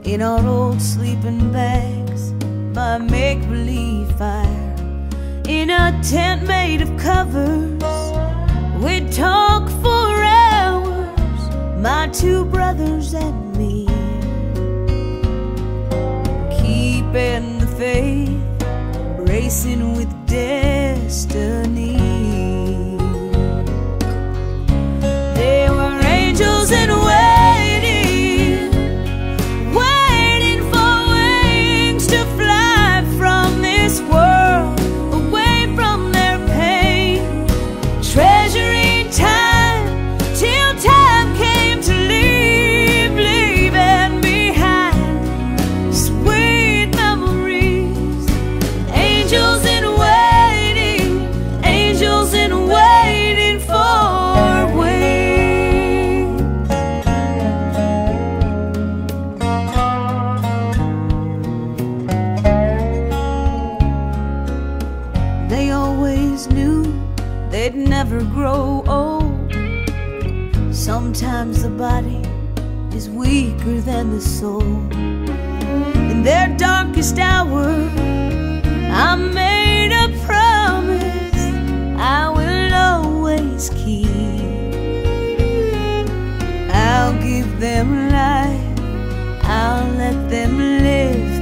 in our old sleeping bags by a make-believe fire. In a tent made of covers, we'd talk for hours, my two brothers and me, keeping the faith, racing with destiny. They were angels in waiting, waiting for wings to fly from this world, away from their pain, treasuring time till time came to leave, leaving behind sweet memories. Angels in waiting, angels in waiting for wings. They always knew they'd never grow old. Sometimes the body is weaker than the soul. In their darkest hour, I made a promise I will always keep. I'll give them life, I'll let them live